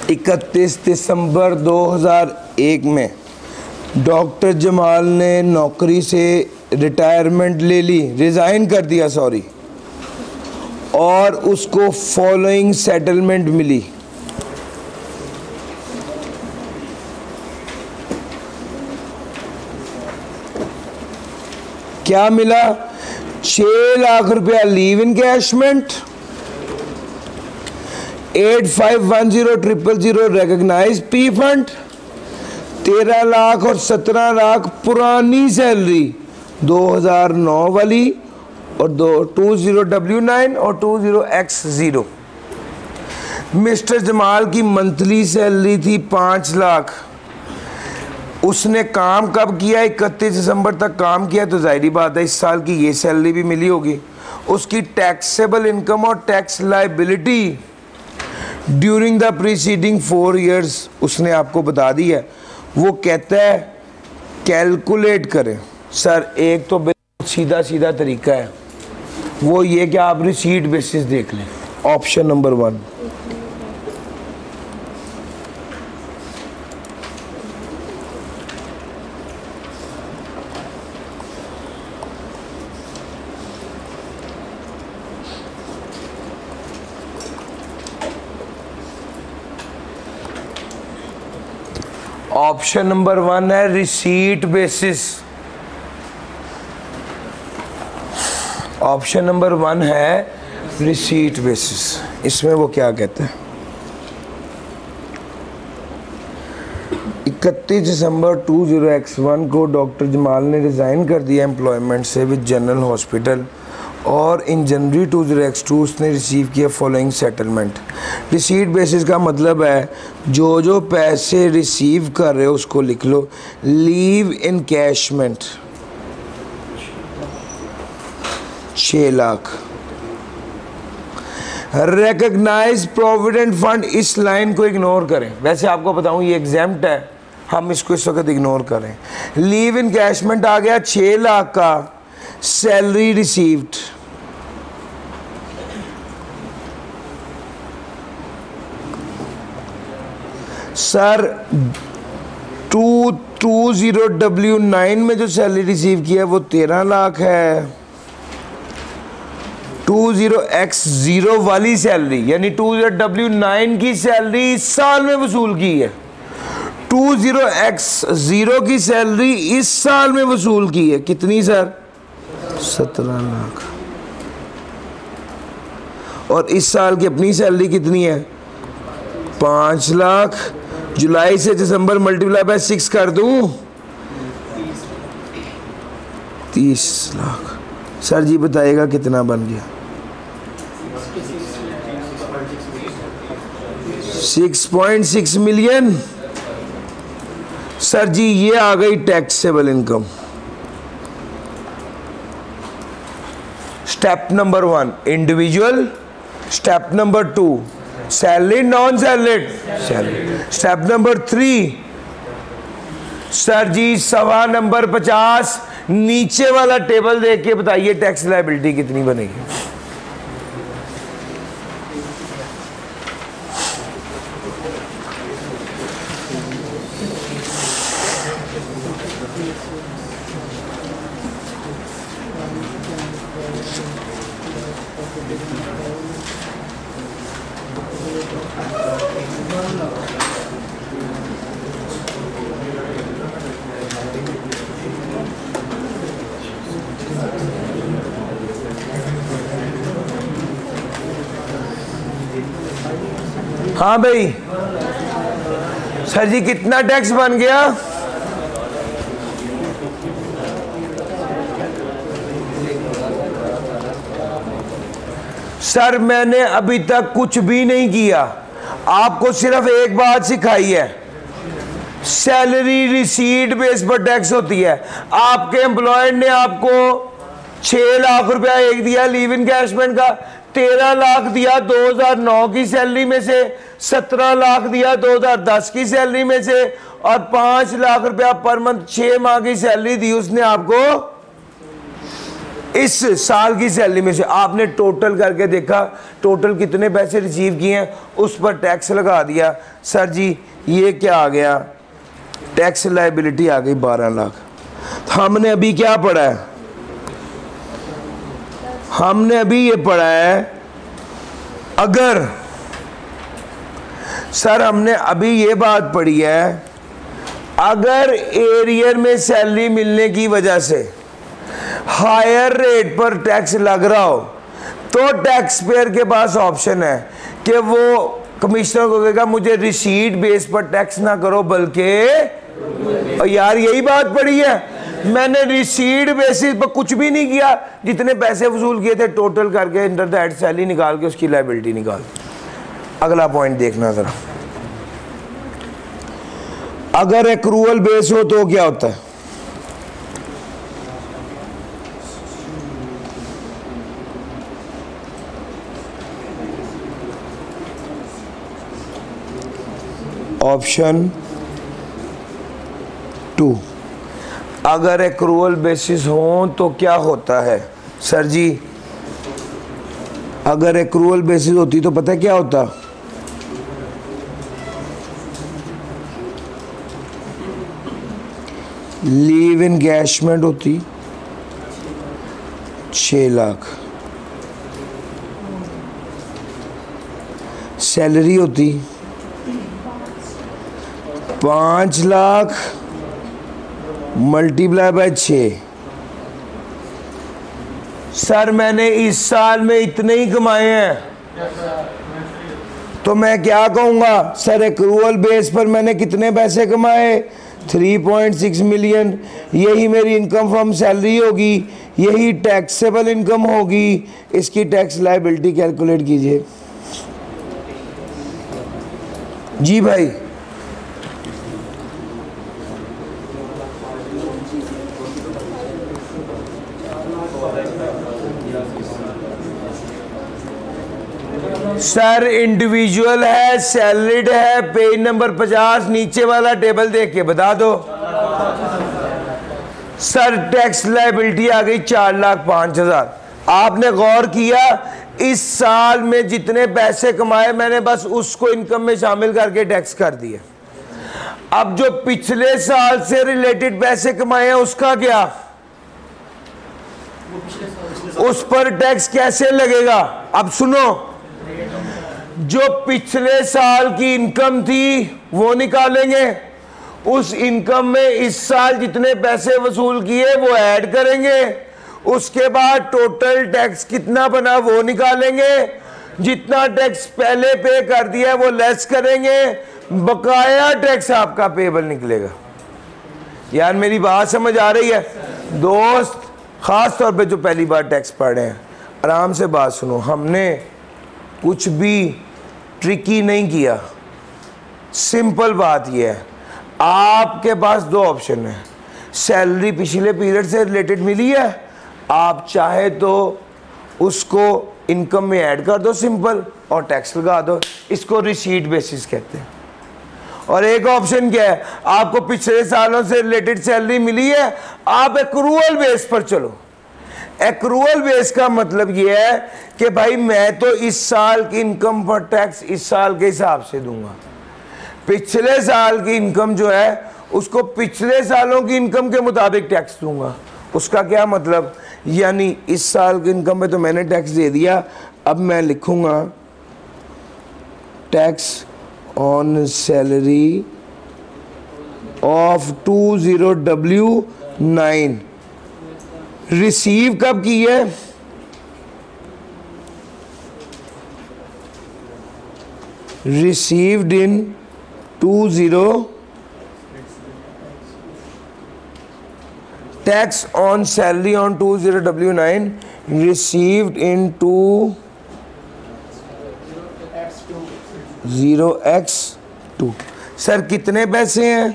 31 दिसंबर 2001 में डॉक्टर जमाल ने नौकरी से रिटायरमेंट ले ली, रिज़ाइन कर दिया सॉरी, और उसको फॉलोइंग सेटलमेंट मिली। क्या मिला? 6 लाख रुपया leave encashment, 85100000 recognise P fund, 13 lakh और 17 लाख पुरानी सैलरी 2009 वाली और 20W9 और 20X0। मिस्टर जमाल की मंथली सैलरी थी 5 लाख। उसने काम कब किया? 31 दिसंबर तक काम किया, तो जाहिर बात है इस साल की ये सैलरी भी मिली होगी। उसकी टैक्सेबल इनकम और tax liability during the preceding 4 years उसने आपको बता दी है। वो कहता है कैलकुलेट करें। सर एक तो सीधा सीधा तरीका है, वो ये कि आप रिसीट बेसिस देख लें। Option number 1। ऑप्शन नंबर 1 है रिसीट बेसिस। ऑप्शन नंबर 1 है रिसीट बेसिस। इसमें वो क्या कहते हैं? 31 दिसंबर 20X1 को डॉक्टर जमाल ने रिज़ाइन कर दिया एम्प्लॉयमेंट से विद जनरल हॉस्पिटल, और इन जनवरी 20X2 उसने रिसीव किया फॉलोइंग सेटलमेंट। रिसीट बेसिस का मतलब है जो जो पैसे रिसीव कर रहे हो उसको लिख लो। Leave encashment 6 lakh, recognise provident fund, इस लाइन को इग्नोर करें। वैसे आपको बताऊं ये एग्जाम्प्ट है, हम इसको इस वक्त इग्नोर करें। लीव इनकैशमेंट आ गया 6 लाख का। सैलरी रिसीव्ड सर 20W9 में जो सैलरी रिसीव किया वो 13 लाख है। 20X0 वाली सैलरी यानी 20W9 की सैलरी इस साल में वसूल की है। 20X0 की सैलरी इस साल में वसूल की है। कितनी सर? 17 लाख। और इस साल की अपनी सैलरी कितनी है? 5 लाख। जुलाई से दिसंबर मल्टीप्लाई बाय 6 कर दूं, 30 लाख। सर जी बताइएगा कितना बन गया? 6.6 मिलियन। सर जी ये आ गई taxable income. Step number 1 individual, step number 2 salary non salaried salary, step number 3 sir जी सवा नंबर 50 नीचे वाला टेबल देख के बताइए टैक्स लायबिलिटी कितनी बनेगी। हाँ भाई सर जी कितना टैक्स बन गया? सर मैंने अभी तक कुछ भी नहीं किया, आपको सिर्फ एक बात सिखाई है, सैलरी रिसीट बेस पर टैक्स होती है। आपके एम्प्लॉयर ने आपको 6 लाख रुपया एक दिया लीव इनकैशमेंट का, 13 लाख दिया 2009 की सैलरी में से, 17 लाख दिया 2010 की सैलरी में से, और 5 लाख रुपया पर मंथ 6 माह की सैलरी दी उसने आपको इस साल की सैलरी में से आपने टोटल करके देखा टोटल कितने पैसे रिसीव किए हैं, उस पर टैक्स लगा दिया। सर जी ये क्या आ गया, टैक्स लायबिलिटी आ गई 12 लाख। हमने अभी क्या पढ़ा है, हमने अभी ये पढ़ा है अगर, सर हमने अभी ये बात पढ़ी है अगर एरियर में सैलरी मिलने की वजह से हायर रेट पर टैक्स लग रहा हो तो टैक्स पेयर के पास ऑप्शन है कि वो कमिश्नर को कहेगा मुझे रिसीट बेस पर टैक्स ना करो बल्कि, यार यही बात पड़ी है, मैंने रिसीट बेसिस पर कुछ भी नहीं किया, जितने पैसे वसूल किए थे टोटल करके अंडर द हेड सैलरी निकाल के उसकी लायबिलिटी निकाल। अगला पॉइंट देखना जरा, अगर एक्रूअल बेस हो तो क्या होता है, ऑप्शन 2, अगर एक्रूअल बेसिस हो तो क्या होता है। सर जी अगर एक्रूअल बेसिस होती तो पता है क्या होता, लीव एनगैशमेंट होती 6 लाख, सैलरी होती 5 लाख मल्टीप्लाई बाय 6। सर मैंने इस साल में इतने ही कमाए हैं तो मैं क्या कहूँगा, सर एक्रूअल बेस पर मैंने कितने पैसे कमाए, 3.6 मिलियन, यही मेरी इनकम फ्रॉम सैलरी होगी, यही टैक्सेबल इनकम होगी, इसकी टैक्स लायबिलिटी कैलकुलेट कीजिए। जी भाई सर इंडिविजुअल है, सैलरीड है, पेज नंबर 50 नीचे वाला टेबल देख के बता दो। सर टैक्स लायबिलिटी आ गई 4,05,000। आपने गौर किया इस साल में जितने पैसे कमाए मैंने बस उसको इनकम में शामिल करके टैक्स कर दिया। अब जो पिछले साल से रिलेटेड पैसे कमाए हैं उसका क्या, उस पर टैक्स कैसे लगेगा। अब सुनो, जो पिछले साल की इनकम थी वो निकालेंगे, उस इनकम में इस साल जितने पैसे वसूल किए वो ऐड करेंगे, उसके बाद टोटल टैक्स कितना बना वो निकालेंगे, जितना टैक्स पहले पे कर दिया वो लेस करेंगे, बकाया टैक्स आपका पेबल निकलेगा। यार मेरी बात समझ आ रही है दोस्त, खास तौर पे जो पहली बार टैक्स पढ़ रहे हैं आराम से बात सुनो, हमने कुछ भी ट्रिकी नहीं किया, सिंपल बात यह है आपके पास 2 ऑप्शन है, सैलरी पिछले पीरियड से रिलेटेड मिली है, आप चाहे तो उसको इनकम में ऐड कर दो सिंपल और टैक्स लगा दो, इसको रिसीट बेसिस कहते हैं। और एक ऑप्शन क्या है, आपको पिछले सालों से रिलेटेड सैलरी मिली है, आप एक्रूअल बेस पर चलो। एक्रूअल बेस का मतलब यह है कि भाई मैं तो इस साल की इनकम पर टैक्स इस साल के हिसाब से दूंगा, पिछले साल की इनकम जो है उसको पिछले सालों की इनकम के मुताबिक टैक्स दूंगा। उसका क्या मतलब, यानी इस साल की इनकम में तो मैंने टैक्स दे दिया, अब मैं लिखूंगा tax on salary of 20W9 receive कब की है, received in 20 tax on salary on 20W9 received in 20X2। Sir कितने पैसे हैं,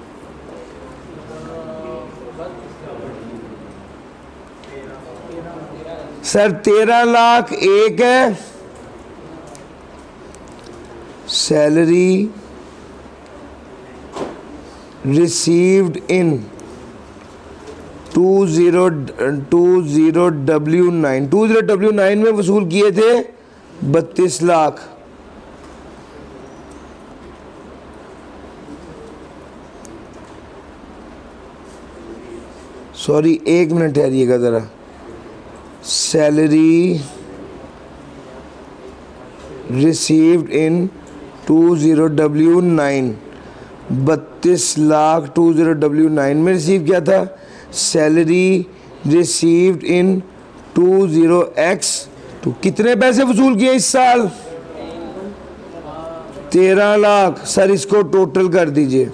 सर 13 लाख एक है, सैलरी रिसीव्ड इन 20W9 में वसूल किए थे 32 लाख। सॉरी, 1 मिनट ठहरिएगा ज़रा। सैलरी रिसीव्ड इन 20W9, 32 लाख 20W9 में रिसीव किया था। सैलरी रिसीव्ड इन 20X2 कितने पैसे वसूल किए इस साल? 13 लाख। सर इसको टोटल कर दीजिए।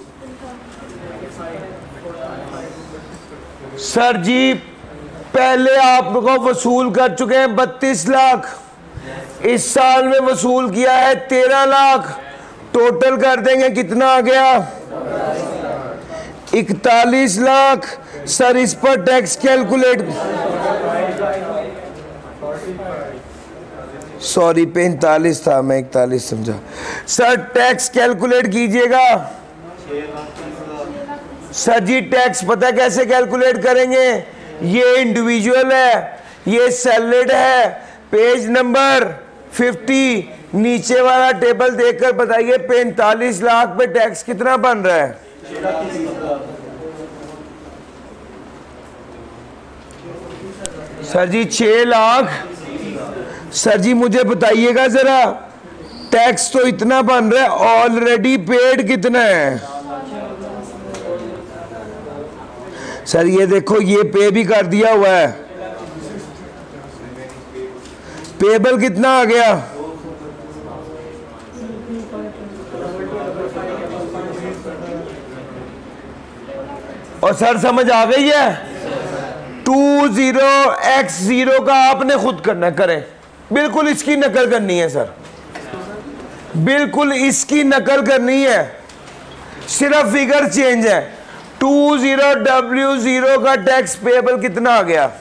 सर जी पहले आपको वसूल कर चुके हैं 32 लाख, इस साल में वसूल किया है 13 लाख। टोटल कर देंगे, कितना आ गया? 41 लाख। सर इस पर टैक्स कैलकुलेट, सॉरी 45 था, मैं 41 समझा। सर टैक्स कैलकुलेट कीजिएगा। सर जी टैक्स पता कैसे कैलकुलेट करेंगे? ये इंडिविजुअल है, ये सैलरीड है। पेज नंबर 50 नीचे वाला टेबल देखकर बताइए 45 लाख पे टैक्स कितना बन रहा है? सर जी 6 लाख। सर जी मुझे बताइएगा जरा, टैक्स तो इतना बन रहा है, ऑलरेडी पेड कितना है? सर ये देखो, ये पे भी कर दिया हुआ है। पेबल कितना आ गया? और सर समझ आ गई है? 20X0 का आपने खुद करना, करें। बिल्कुल इसकी नकल करनी है सर, बिल्कुल इसकी नकल करनी है, सिर्फ फिगर चेंज है। 20W0 का टैक्स पेबल कितना आ गया?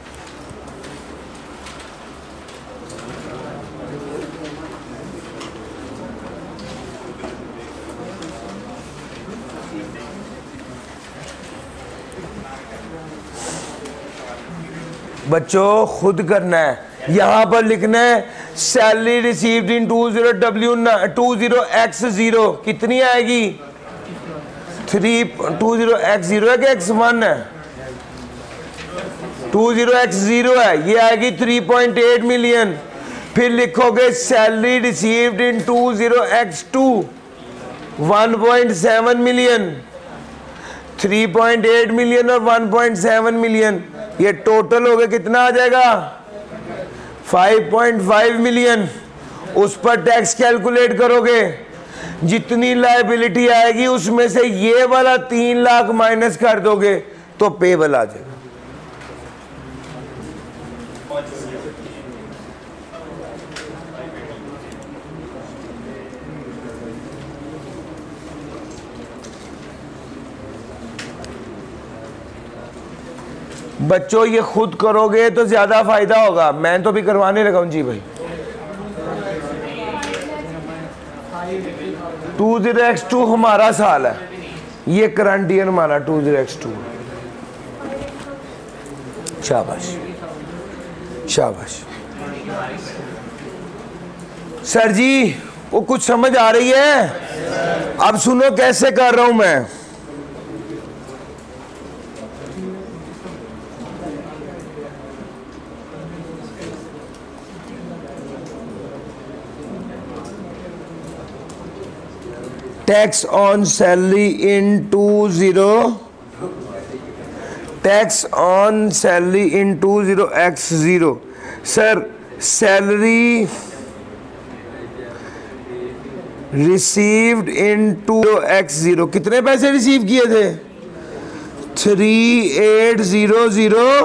बच्चों खुद करना है, यहां पर लिखना है सैलरी रिसीव्ड इन 20X0 कितनी आएगी? 20X0 है कि X1 है? 20X0 है, ये आएगी 3.8 मिलियन। फिर लिखोगे salary received in 20X2 1.7 million. 3.8 million और 1.7 मिलियन, ये टोटल हो गया, कितना आ जाएगा? 5.5 मिलियन। उस पर टैक्स कैलकुलेट करोगे, जितनी लायबिलिटी आएगी उसमें से ये वाला 3 लाख माइनस कर दोगे तो पेबल आ जाएगा। बच्चों ये खुद करोगे तो ज्यादा फायदा होगा, मैं तो भी करवाने लगा हूं जी भाई। 20X2 हमारा साल है, ये करंट ईयर हमारा 20X2। शाबाश शाबाश। सर जी वो कुछ समझ आ रही है? अब सुनो कैसे कर रहा हूं मैं। Tax on salary in 20X0। Sir salary received in 20X0 कितने पैसे रिसीव किए थे? 3800।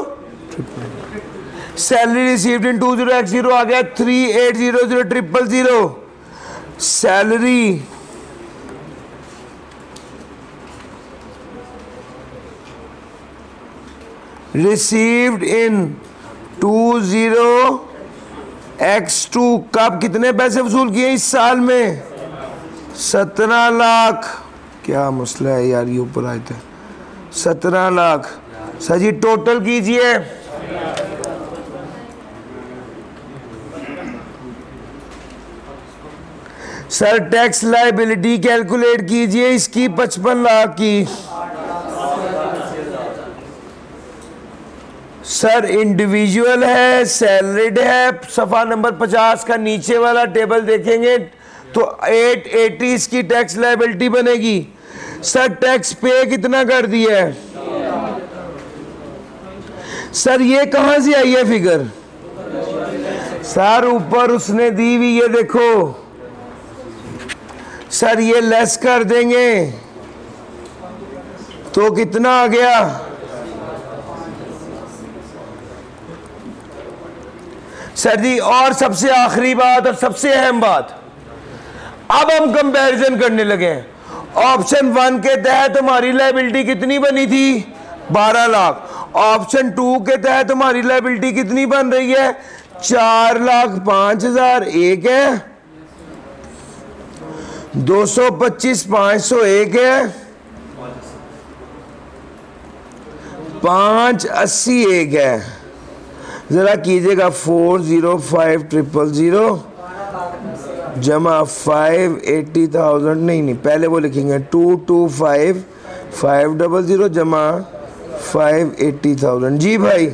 सैलरी रिसीव्ड इन 20X0 आ गया 3800,000। सैलरी रिसीव्ड इन 20X2 कब कितने पैसे वसूल किए इस साल में? 17 लाख। क्या मसला है यार, ये ऊपर आए थे 17 लाख। सर जी टोटल कीजिए। सर टैक्स लायबिलिटी कैलकुलेट कीजिए इसकी 55 लाख की। सर इंडिविजुअल है, सैलरीड है, सफ़ा नंबर 50 का नीचे वाला टेबल देखेंगे तो 880 इसकी टैक्स लायबिलिटी बनेगी। सर टैक्स पे कितना कर दिया है? सर ये कहां से आई है फिगर? सर ऊपर उसने दी हुई, ये देखो सर, ये लेस कर देंगे तो कितना आ गया? सर जी और सबसे आखिरी बात और सबसे अहम बात, अब हम कंपैरिजन करने लगे हैं। ऑप्शन 1 के तहत हमारी लायबिलिटी कितनी बनी थी? 12 लाख। ऑप्शन 2 के तहत हमारी लायबिलिटी कितनी बन रही है? 4,05,000 एक है, 225,501 है, 580 एक है। जरा कीजिएगा 405,000 जमा 580,000, नहीं पहले वो लिखेंगे 225,500 जमा 580,000। जी भाई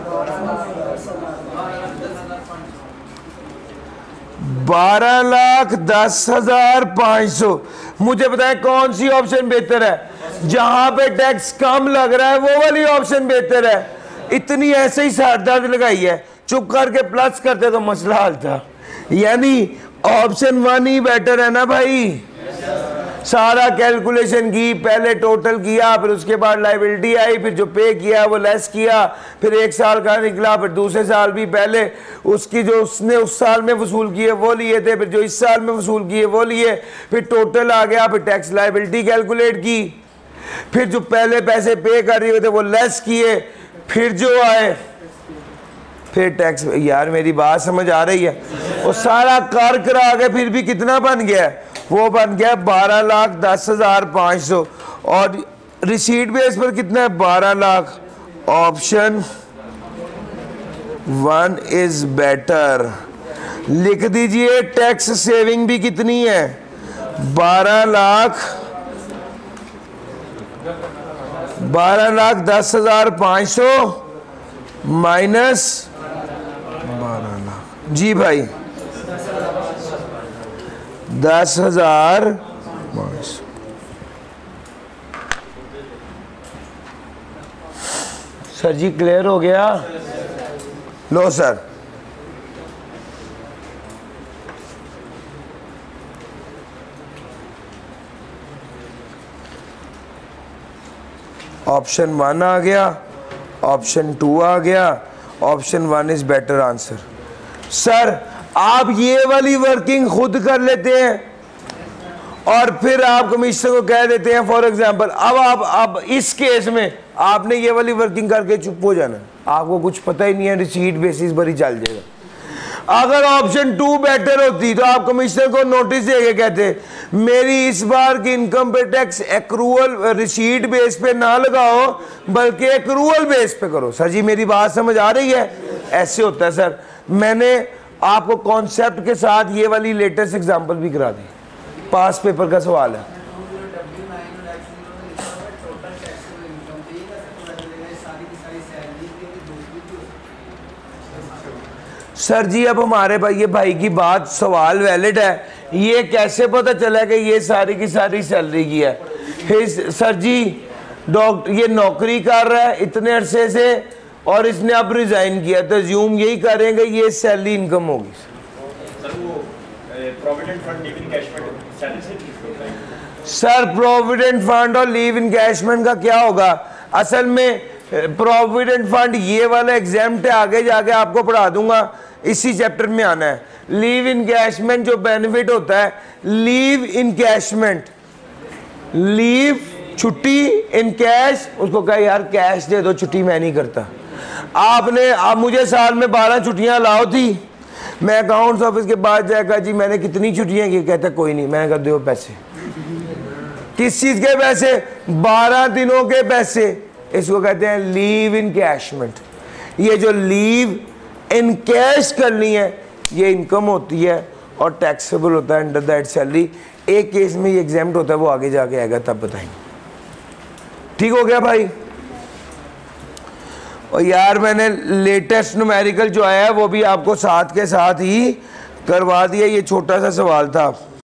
12,10,500। मुझे बताएं कौन सी ऑप्शन बेहतर है? जहां पे टैक्स कम लग रहा है वो वाली ऑप्शन बेहतर है। इतनी ऐसे ही सरदर्द लगाई है, चुप करके प्लस करते तो मसला हल था। यानी ऑप्शन 1 ही बेटर है ना भाई। सारा कैलकुलेशन की, पहले टोटल किया, फिर उसके बाद लायबिलिटी आई, फिर जो पे किया वो लेस किया, फिर 1 साल का निकला, फिर दूसरे साल भी पहले उसकी जो उसने उस साल में वसूल किए वो लिए थे, फिर जो इस साल में वसूल किए वो लिए, फिर टोटल आ गया, फिर टैक्स लायबिलिटी कैलकुलेट की, फिर जो पहले पैसे पे कर रहे थे वो लेस किए, फिर जो आए फिर टैक्स। यार मेरी बात समझ आ रही है? वो सारा कर करा के फिर भी कितना बन गया? वो बन गया 12,10,500। और रिसीट बेस पर कितना है? 12 लाख। Option 1 is better. लिख दीजिए टैक्स सेविंग भी कितनी है? 12,10,500 माइनस 12 लाख। जी भाई 10,500। सर जी क्लियर हो गया? लो सर ऑप्शन 1 आ गया, ऑप्शन 2 आ गया, option 1 is better answer. Sir आप ये वाली वर्किंग खुद कर लेते हैं और फिर आप कमिश्नर को कह देते हैं फॉर एग्जांपल, अब इस केस में आपने ये वाली वर्किंग करके चुप हो जाना, आपको कुछ पता ही नहीं है, रिसीट बेसिस पर ही चल जाएगा। अगर ऑप्शन 2 बेटर होती तो आप कमिश्नर को नोटिस देके कहते मेरी इस बार की इनकम पे टैक्स एक्रूअल रिसीट बेस पे ना लगाओ बल्कि एक्रूअल बेस पे करो। सर जी मेरी बात समझ आ रही है? ऐसे होता है सर। मैंने आपको कॉन्सेप्ट के साथ ये वाली लेटेस्ट एग्जांपल भी करा दी, पास पेपर का सवाल है। सर जी अब हमारे भाई ये भाई की बात सवाल वैलिड है, ये कैसे पता चला कि ये सारी की सारी सैलरी की है? सर जी डॉक्टर ये नौकरी कर रहा है इतने अरसे से और इसने अब रिजाइन किया, तो ज्यूम यही करेंगे ये सैलरी इनकम होगी। सर प्रोविडेंट फंड और लीव इनकैशमेंट का क्या होगा? असल में प्रोविडेंट फंड ये वाला एग्जाम्प्ट है, आगे जाके आपको पढ़ा दूंगा, इसी चैप्टर में आना है। लीव इनकैशमेंट जो बेनिफिट होता है, लीव इनकैशमेंट, लीव छुट्टी इन कैश, उसको कहा यार कैश दे दो, छुट्टी मैं नहीं करता। आपने आप मुझे साल में 12 छुट्टियां लाओ थी, मैं अकाउंट्स ऑफिस के बाद जाएगा जी मैंने कितनी छुट्टियां की, कहता कोई नहीं, मैंने कहा दो पैसे। किस चीज के पैसे? 12 दिनों के पैसे। इसको कहते हैं लीव इन कैशमेंट। ये जो लीव इन कैश करनी है ये इनकम होती है और टैक्सेबल होता है अंडर दैट सैलरी। एक केस में ये एग्जाम्प्ट होता है, वो आगे जाके आएगा तब बताएंगे। ठीक हो गया भाई? और यार मैंने लेटेस्ट न्यूमेरिकल जो आया है वो भी आपको साथ के साथ ही करवा दिया। ये छोटा सा सवाल था।